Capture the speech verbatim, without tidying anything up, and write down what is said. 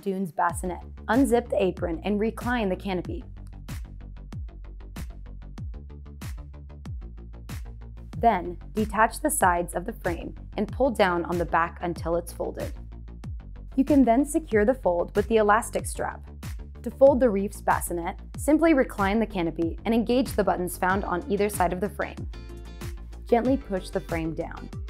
Dune's bassinet. Unzip the apron and recline the canopy. Then, detach the sides of the frame and pull down on the back until it's folded. You can then secure the fold with the elastic strap. To fold the Reef's bassinet, simply recline the canopy and engage the buttons found on either side of the frame. Gently push the frame down.